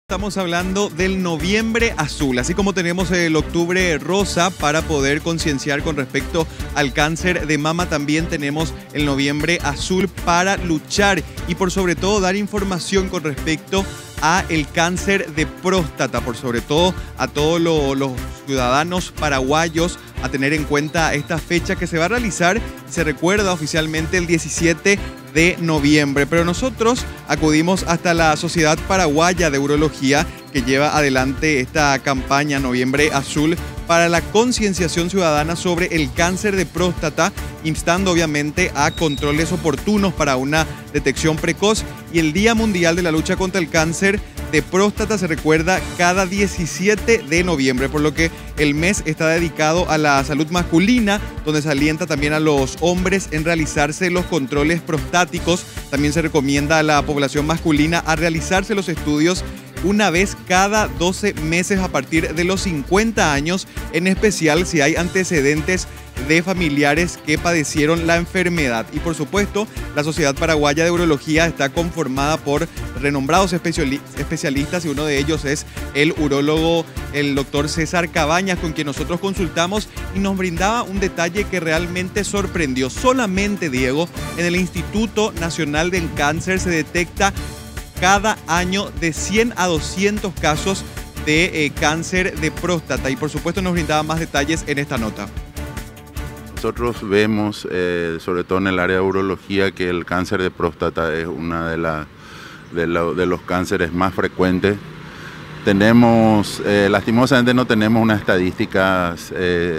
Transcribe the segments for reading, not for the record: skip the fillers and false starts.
Estamos hablando del noviembre azul, así como tenemos el octubre rosa para poder concienciar con respecto al cáncer de mama, también tenemos el noviembre azul para luchar y por sobre todo dar información con respecto a el cáncer de próstata, por sobre todo a todos los ciudadanos paraguayos a tener en cuenta esta fecha que se va a realizar, se recuerda oficialmente el 17 de noviembre, pero nosotros acudimos hasta la Sociedad Paraguaya de Urología que lleva adelante esta campaña Noviembre Azul para la concienciación ciudadana sobre el cáncer de próstata, instando obviamente a controles oportunos para una detección precoz, y el Día Mundial de la Lucha contra el Cáncer de Próstata se recuerda cada 17 de noviembre, por lo que el mes está dedicado a la salud masculina, donde se alienta también a los hombres en realizarse los controles prostáticos. También se recomienda a la población masculina a realizarse los estudios una vez cada 12 meses a partir de los 50 años, en especial si hay antecedentes de familiares que padecieron la enfermedad. Y por supuesto, la Sociedad Paraguaya de Urología está conformada por renombrados especialistas y uno de ellos es el urólogo, el doctor César Cabañas, con quien nosotros consultamos y nos brindaba un detalle que realmente sorprendió. Solamente, Diego, en el Instituto Nacional del Cáncer se detecta cada año de 100 a 200 casos de cáncer de próstata, y por supuesto nos brindaba más detalles en esta nota. Nosotros vemos, sobre todo en el área de urología, que el cáncer de próstata es uno de los cánceres más frecuentes. Tenemos, lastimosamente no tenemos unas estadísticas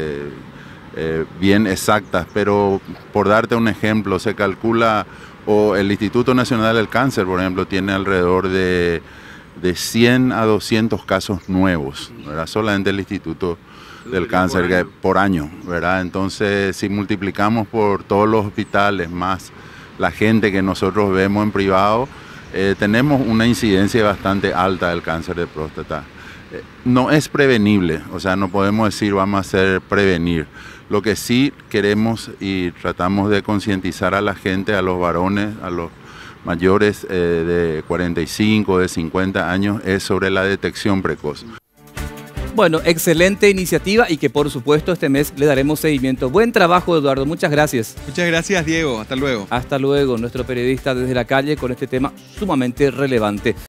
bien exactas, pero por darte un ejemplo, se calcula, o el Instituto Nacional del Cáncer, por ejemplo, tiene alrededor de 100 a 200 casos nuevos, ¿verdad? Solamente el Instituto del Cáncer por año, ¿verdad? Entonces, si multiplicamos por todos los hospitales, más la gente que nosotros vemos en privado, tenemos una incidencia bastante alta del cáncer de próstata. No es prevenible, o sea, no podemos decir vamos a hacer prevenir. Lo que sí queremos y tratamos de concientizar a la gente, a los varones, a los mayores de 45, de 50 años, es sobre la detección precoz. Bueno, excelente iniciativa y que por supuesto este mes le daremos seguimiento. Buen trabajo, Eduardo, muchas gracias. Muchas gracias, Diego, hasta luego. Hasta luego, nuestro periodista desde la calle con este tema sumamente relevante.